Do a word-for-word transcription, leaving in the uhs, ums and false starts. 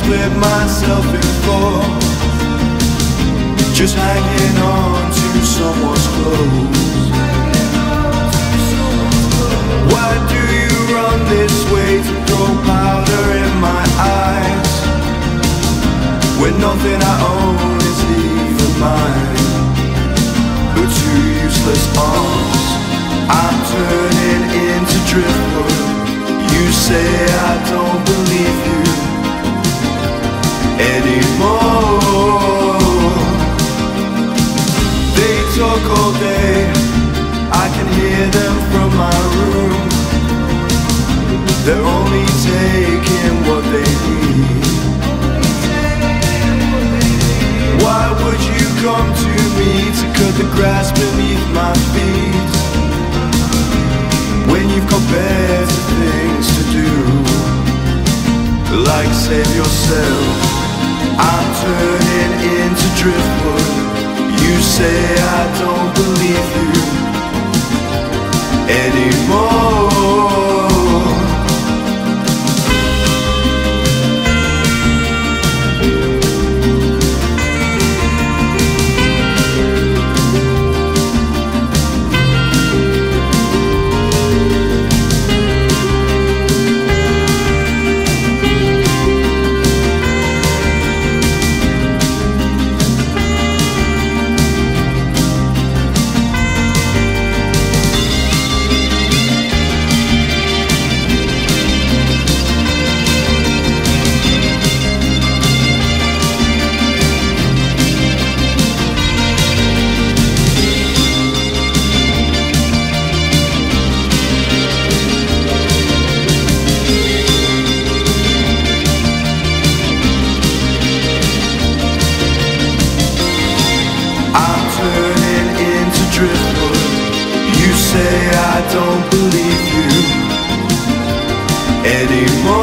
split myself in four, just hanging on to someone's clothes. Why do you run this way to throw powder in my eyes, when nothing I own is even mine but two useless arms? I'm turning into driftwood. You say I don't believe you anymore. They talk all day, I can hear them from my room. They're only taking what they need. Why would you come to me to cut the grass beneath my feet, when you've got better things to do, like save yourself? I'm turning into driftwood. You say I don't believe you anymore. You say I don't believe you anymore.